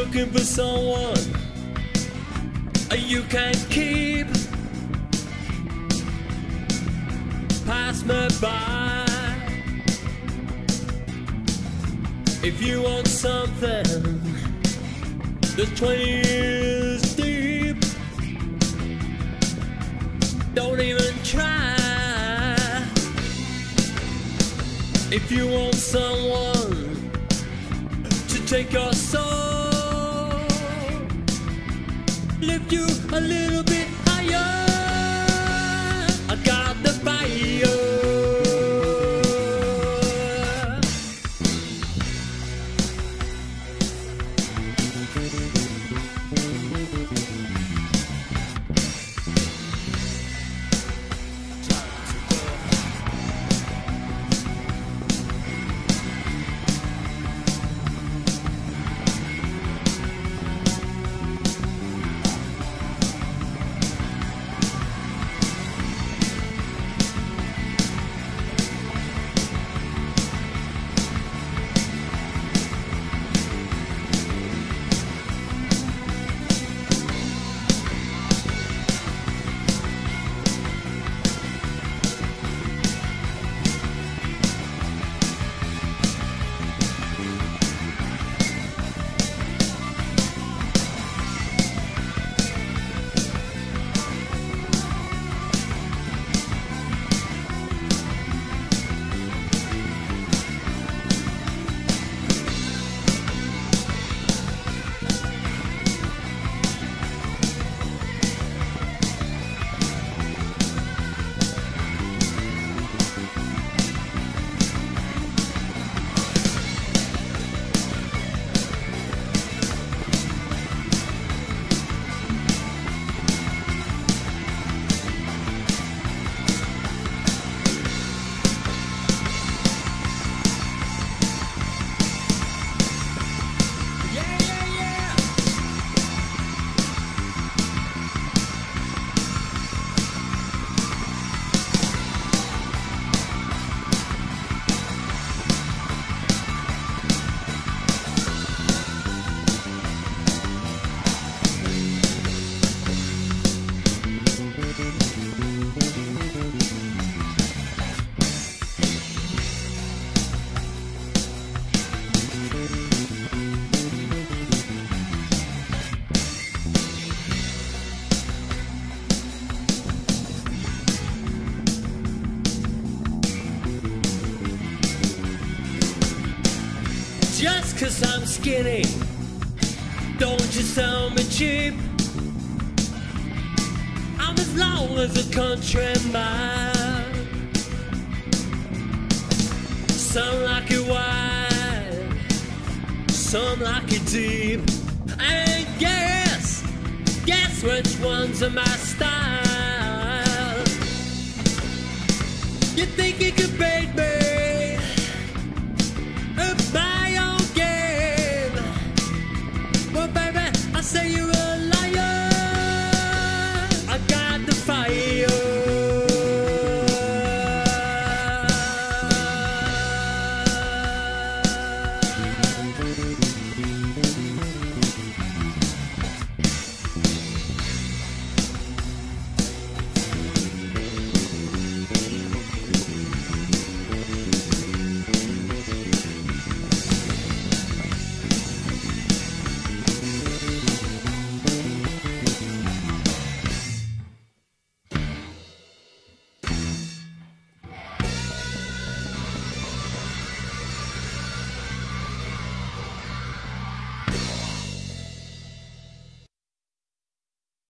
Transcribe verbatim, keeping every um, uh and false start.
looking for someone you can keep. Pass me by. If you want something that's twenty years deep, don't even try. If you want someone to take your soul, lift you a little bit higher, I got the fire. Just 'cause I'm skinny, don't you sell me cheap. I'm as long as a country man. Some like it wide, some like it deep. And guess, guess which ones are my style. You think you could bait me?